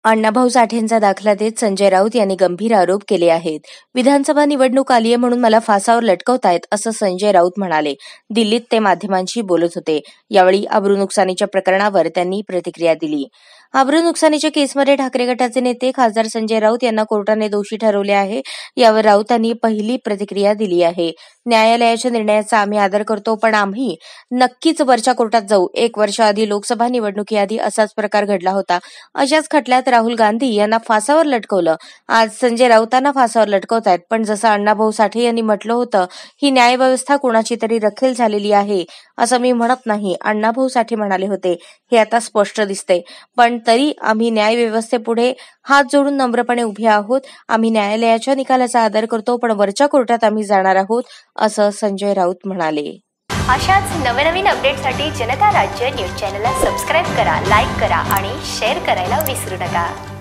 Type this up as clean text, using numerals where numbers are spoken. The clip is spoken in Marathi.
अण्णाभाऊ साठेंचा दाखला देत संजय राऊत यांनी गंभीर आरोप केले आहेत. विधानसभा निवडणूक आलीये म्हणून मला फासावर लटकवतायत असं संजय राऊत म्हणाले. दिल्लीत ते माध्यमांशी बोलत होते. यावेळी अब्रू नुकसानीच्या प्रकरणावर त्यांनी प्रतिक्रिया दिली. अब्रू नुकसानीच्या केसमध्ये ठाकरे गटाचे नेते खासदार संजय राऊत यांना कोर्टाने दोषी ठरवले आहे. यावर राऊतांनी पहिली प्रतिक्रिया दिली आहे. न्यायालयाच्या निर्णयाचा आम्ही आदर करतो, पण आम्ही नक्कीच वरच्या कोर्टात जाऊ. 1 वर्ष आधी लोकसभा निवडणुकीआधी असाच प्रकार घडला होता. अशाच खटल्यात राहुल गांधी यांना फासावर लटकवलं. आज संजय राऊतांना फासावर लटकवतायत. पण जसं अण्णाभाऊ साठे यांनी म्हटलं होतं, ही न्यायव्यवस्था कोणाची तरी रखेल झालेली आहे असं मी म्हणत नाही, अण्णाभाऊ साठे म्हणाले होते. हे आता स्पष्ट दिसते. पण तरी आम्ही न्यायव्यवस्थेपुढे हात जोडून नम्रपणे उभे आहोत. आम्ही न्यायालयाच्या निकालाचा आदर करतो, पण वरच्या कोर्टात आम्ही जाणार आहोत असं संजय राऊत म्हणाले. अशाच नवनवीन अपडेटसाठी जनता राज्य न्यूज चॅनलला सबस्क्राईब करा, लाईक करा आणि शेअर करायला विसरू नका.